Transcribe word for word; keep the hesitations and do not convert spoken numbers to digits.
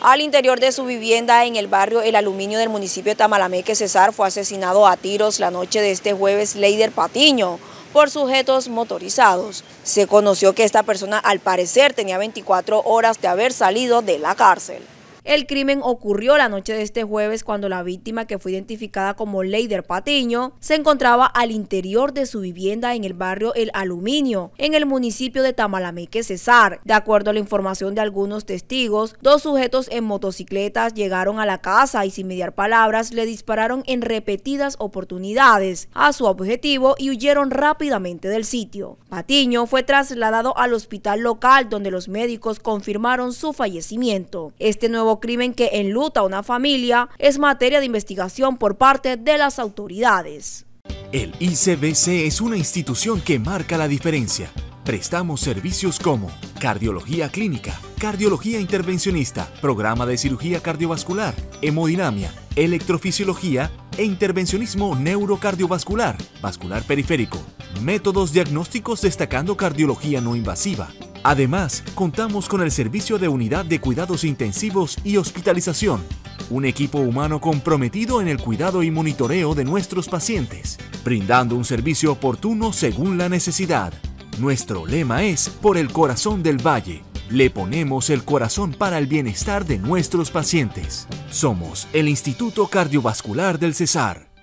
Al interior de su vivienda en el barrio El Aluminio del municipio de Tamalameque, Cesar, fue asesinado a tiros la noche de este jueves Leider Patiño por sujetos motorizados. Se conoció que esta persona al parecer tenía veinticuatro horas de haber salido de la cárcel. El crimen ocurrió la noche de este jueves cuando la víctima, que fue identificada como Leider Patiño, se encontraba al interior de su vivienda en el barrio El Aluminio, en el municipio de Tamalameque, Cesar. De acuerdo a la información de algunos testigos, dos sujetos en motocicletas llegaron a la casa y sin mediar palabras le dispararon en repetidas oportunidades a su objetivo y huyeron rápidamente del sitio. Patiño fue trasladado al hospital local donde los médicos confirmaron su fallecimiento. Este nuevo crimen, que enluta a una familia, es materia de investigación por parte de las autoridades. El I C B C es una institución que marca la diferencia. Prestamos servicios como cardiología clínica, cardiología intervencionista, programa de cirugía cardiovascular, hemodinamia, electrofisiología e intervencionismo neurocardiovascular, vascular periférico, métodos diagnósticos destacando cardiología no invasiva. Además, contamos con el servicio de unidad de cuidados intensivos y hospitalización, un equipo humano comprometido en el cuidado y monitoreo de nuestros pacientes, brindando un servicio oportuno según la necesidad. Nuestro lema es Por el corazón del Valle. Le ponemos el corazón para el bienestar de nuestros pacientes. Somos el Instituto Cardiovascular del Cesar.